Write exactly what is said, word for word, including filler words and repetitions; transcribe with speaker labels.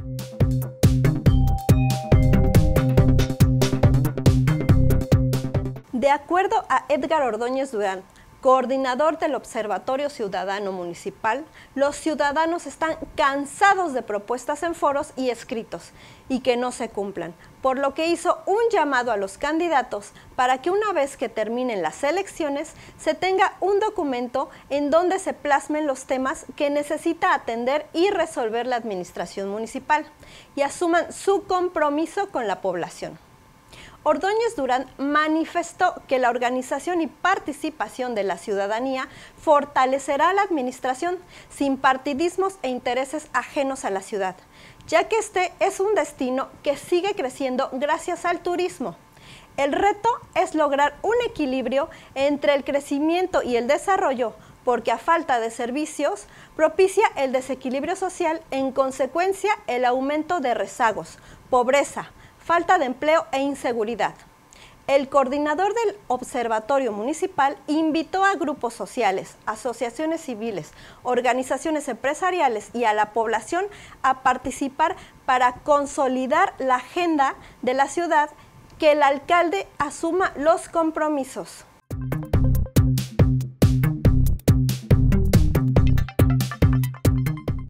Speaker 1: De acuerdo a Edgar Ordóñez Durán, coordinador del Observatorio Ciudadano Municipal, los ciudadanos están cansados de propuestas en foros y escritos y que no se cumplan, por lo que hizo un llamado a los candidatos para que una vez que terminen las elecciones se tenga un documento en donde se plasmen los temas que necesita atender y resolver la administración municipal y asuman su compromiso con la población. Ordóñez Durán manifestó que la organización y participación de la ciudadanía fortalecerá la administración sin partidismos e intereses ajenos a la ciudad, ya que este es un destino que sigue creciendo gracias al turismo. El reto es lograr un equilibrio entre el crecimiento y el desarrollo, porque a falta de servicios propicia el desequilibrio social, en consecuencia el aumento de rezagos, pobreza, falta de empleo e inseguridad. El coordinador del Observatorio Municipal invitó a grupos sociales, asociaciones civiles, organizaciones empresariales y a la población a participar para consolidar la agenda de la ciudad, que el alcalde asuma los compromisos.